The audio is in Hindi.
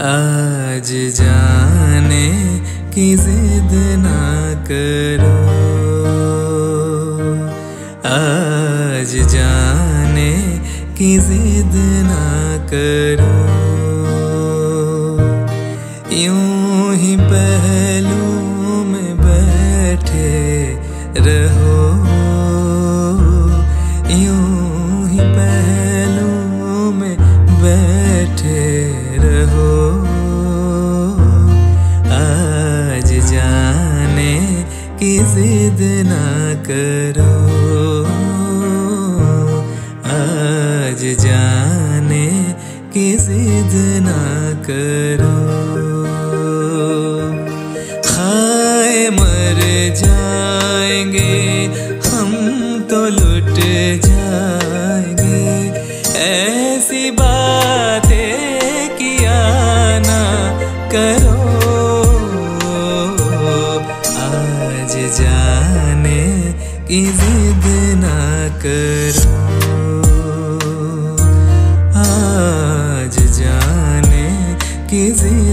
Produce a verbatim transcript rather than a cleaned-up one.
आज जाने की जिद ना करो, आज जाने की जिद ना करो। यूं ही पहलू में बैठे रहो, यूं ही पहलू में बैठे रहो। आज जाने की जिद ना करो, आज जाने की जिद ना करो। खाए मर जाएंगे हम तो लुट जाएंगे, ऐसी बातें किया ना करो। आज जाने की जिद ना करो, आज जाने की जिद